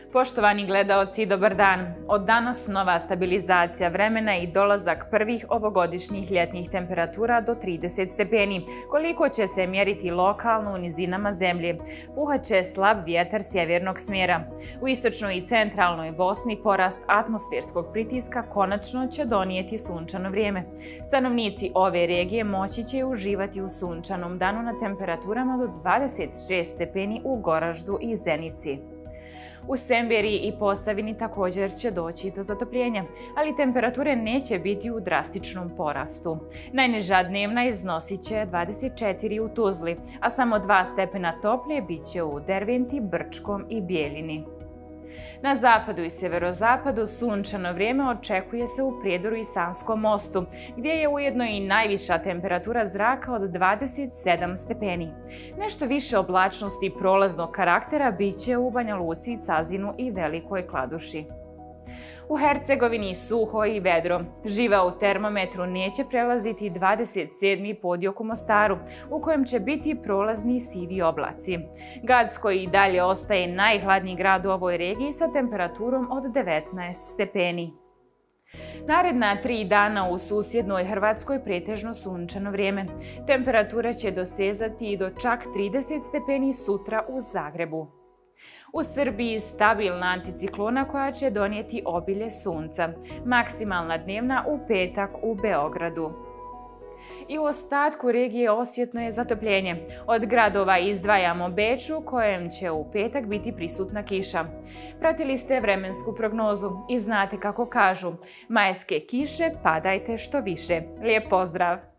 Poštovani gledaoci, dobar dan. Od danas nova stabilizacija vremena i dolazak prvih ovogodišnjih ljetnih temperatura do 30 stepeni, koliko će se mjeriti lokalno u nizinama zemlje. Puhaće slab vjetar sjevernog smjera. U istočnoj i centralnoj Bosni porast atmosferskog pritiska konačno će donijeti sunčano vrijeme. Stanovnici ove regije moći će uživati u sunčanom danu na temperaturama do 26 stepeni u Goraždu i Zenici. U Semberiji i Posavini također će doći do zatopljenja, ali temperature neće biti u drastičnom porastu. Najniža dnevna iznosit će 24 u Tuzli, a samo 2 stepena toplije bit će u Derventi, Brčkom i Bijeljini. Na zapadu i severozapadu sunčano vrijeme očekuje se u Prijedoru i Sanskom mostu, gdje je ujedno i najviša temperatura zraka od 27 stepeni. Nešto više oblačnosti prolaznog karaktera bit će u Banja Luci, Cazinu i Velikoj Kladuši. U Hercegovini suho i vedro. Živa u termometru neće prelaziti 27. podjok u Mostaru, u kojem će biti prolazni sivi oblaci. Gacko i dalje ostaje najhladniji grad u ovoj regiji sa temperaturom od 19 stepeni. Naredna 3 dana u susjednoj Hrvatskoj pretežno sunčano vrijeme. Temperatura će dosezati do čak 30 stepeni sutra u Zagrebu. U Srbiji stabilna anticiklona koja će donijeti obilje sunca. Maksimalna dnevna u petak u Beogradu. I u ostatku regije osjetno je zatopljenje. Od gradova izdvajamo Beč u kojem će u petak biti prisutna kiša. Pratili ste vremensku prognozu i znate kako kažu: majske kiše padajte što više. Lijep pozdrav!